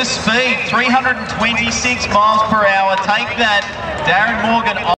the speed, 326 miles per hour. Take that, Darren Morgan.